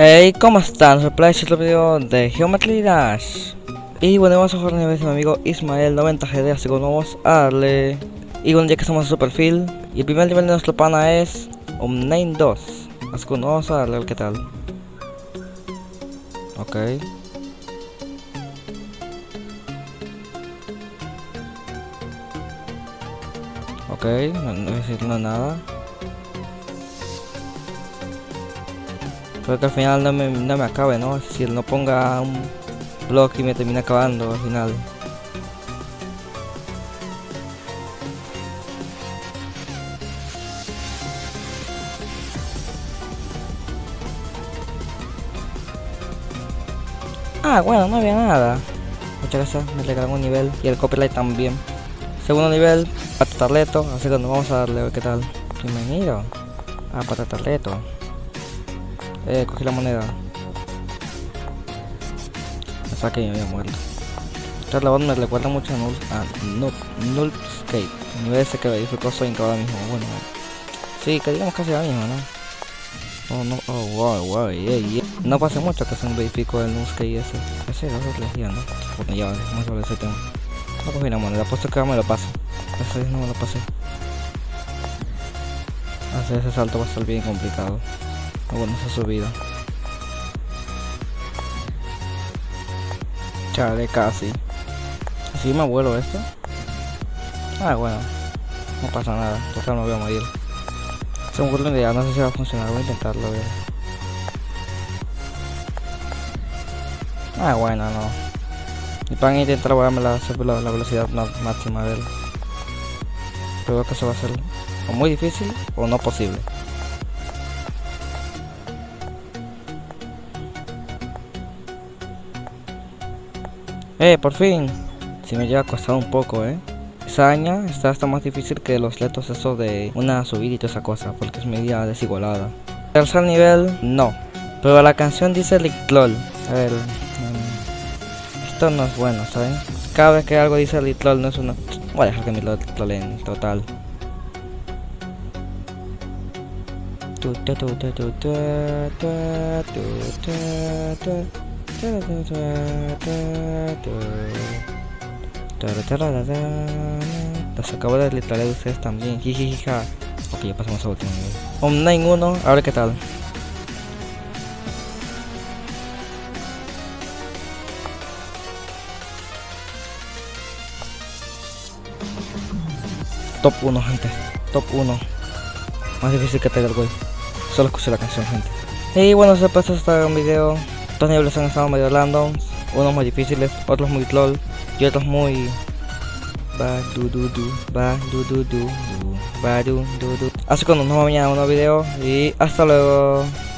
Hey, ¿cómo están? Soy Play, otro video de Geometry Dash. Y bueno, vamos a jugar una vez con mi amigo Ismael 90GD, así que vamos a darle. Y bueno, ya que estamos en su perfil, y el primer nivel de nuestro pana es Omnine 2. Así que vamos a darle, ¿qué tal? Ok. Ok, no decir nada. Creo que al final no me acabe, ¿no? Es decir, no ponga un bloque y me termina acabando al final. Ah, bueno, no había nada. Muchas gracias, me regalaron un nivel y el copyright también. Segundo nivel, patatarleto, así que nos vamos a darle a ver qué tal. Bienvenido. Ah, patatarleto. Cogí la moneda. Me saqué y me había muerto. Esta voz me recuerda mucho a Nullscape. El nivel ese que verificó Sonic ahora mismo. Bueno, sí, que digamos casi ahora mismo, ¿no? Oh, no, oh, wow, yeah. No pasa mucho que se me verificó el Nullscape ese. Ese era otro legión, ¿no? Bueno, ya vamos sobre ese tema. No cogí la moneda, apuesto que ahora me lo paso. Esa vez no me lo pasé. Hacer ese salto va a estar bien complicado. Bueno, esa subida. Chale, casi. ¿Así me vuelo esto? Ah, bueno. No pasa nada. Total, no voy a morir. Se me ocurre una idea, no sé si va a funcionar. Voy a intentarlo, a ver. Ah, bueno, no. Y para intentar volarme la velocidad máxima, a ver. Creo que eso va a ser o muy difícil o no posible. Por fin. Si me llega a costar un poco, Esa araña está hasta más difícil que los retos esos de una subida y toda esa cosa, porque es media desigualada. Tercer nivel, no. Pero la canción dice Litlol. A ver, esto no es bueno, ¿saben? Cada vez que algo dice Litlol no es una... Voy a dejar que me lo troleen, total. Los acabo de literal de ustedes también. Jijijija. Ok, ya pasamos a último nivel. Omnine 1, a ver qué tal. Top 1, gente. Top 1. Más difícil que Tiger Way. Solo escuché la canción, gente. Y bueno, se pasó hasta un video. Dos niveles han estado medio random. Unos muy difíciles, otros muy troll y otros muy... Así que nos vemos mañana en un nuevo video y hasta luego.